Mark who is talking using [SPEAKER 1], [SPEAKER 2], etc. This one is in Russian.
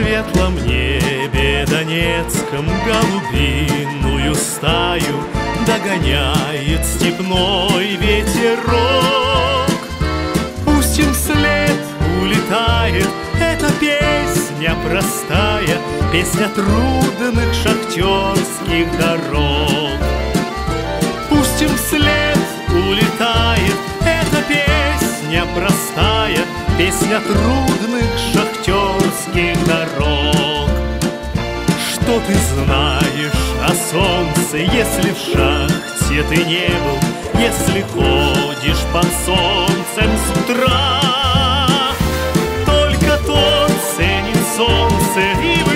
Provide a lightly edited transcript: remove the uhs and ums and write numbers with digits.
[SPEAKER 1] светлом небе донецком голубиную стаю догоняет степной ветерок. Пусть им вслед улетает эта песня простая, песня трудных шахтерских дорог. Пусть им вслед улетает эта песня простая, песня трудных шахтерских дорог. Что ты знаешь о солнце, если в шахте ты не был, если ходишь под солнцем с утра? Только тот ценит солнце и